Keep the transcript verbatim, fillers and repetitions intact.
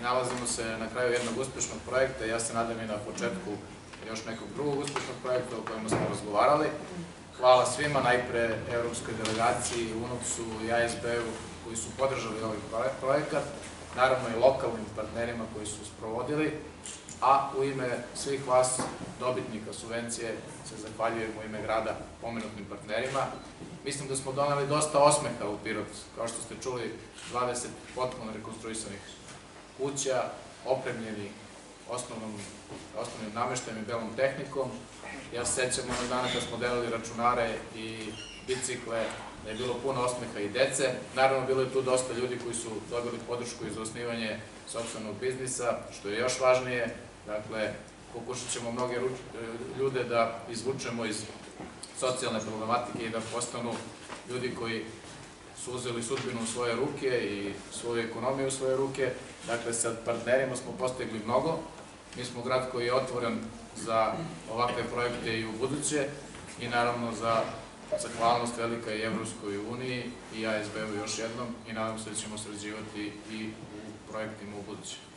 nalazimo se na kraju jednog uspešnog projekta, ja se nadam i na početku još nekog drugog uspešnog projekta o kojima smo razgovarali. Hvala svima, najpre Evropskoj delegaciji, U N O K S u i A S B-u koji su podržali ovaj projekat, naravno i lokalnim partnerima koji su sprovodili, a u ime svih vas, dobitnika subvencije, se zahvaljujem u ime grada pomenutim partnerima. Mislim da smo doneli dosta osmeha u Pirot, kao što ste čuli, dvadeset potpuno rekonstruisanih kuća, opremljeni osnovnim nameštajem i belom tehnikom. Ja se sećam onog dana kad smo delili računare i bicikle, da je bilo puno osmeha i dece. Naravno, bilo je tu dosta ljudi koji su dobili podršku i za osnivanje sopstvenog biznisa, što je još važnije. Dakle, pokušat ćemo mnoge ljude da izvučemo iz socijalne problematike i da postanu ljudi koji su uzeli sudbinu u svoje ruke i svoju ekonomiju u svoje ruke. Dakle, sa partnerima smo postigli mnogo. Mi smo grad koji je otvoren za ovakve projekte i u buduće i naravno za zahvalnost velika i Evropskoj uniji i A S B-u još jednom i nadam se da ćemo sređivati i u projektima u buduće.